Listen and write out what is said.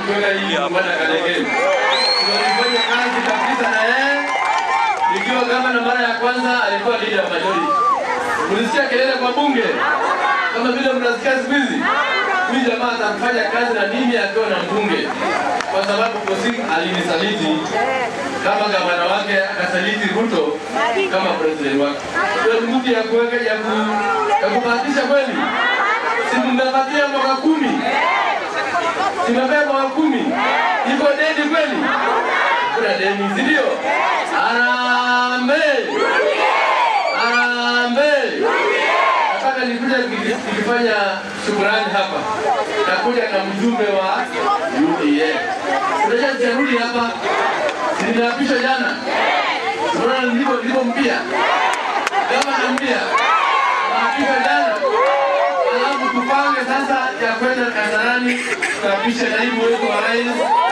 kuweka hili mbona kalegeni. Tulifanya kazi kabisa na yeye. Nikiwa gavana mara ya kwanza alikuwa leader wa majority. Mlisikia kelele kwa bunge kama vile mnasikia siku hizi. Huyu jamaa atafanya kazi na mimi akiwa na mbunge. Kwa sababu Kosik alinisaliti kama gavana wake, akasaliti Ruto kama president wake. Ndio mtu ya kuweka ya kupatisha kweli. Si mmepatia mwaka 10. Simebeba mwaka 10. Iko deni kweli? Kuna deni ndio. Arambe. Nataka nikuja nikifanya shukrani hapa. Nakuja na mjumbe wa UDA. Unajua jarudi hapa. Niliapishwa jana. Unaona nilipo mpia. Kama na mpia. Naapishwa jana. Alafu tupange sasa ya kwenda Kasarani kuapisha naibu wetu wa rais.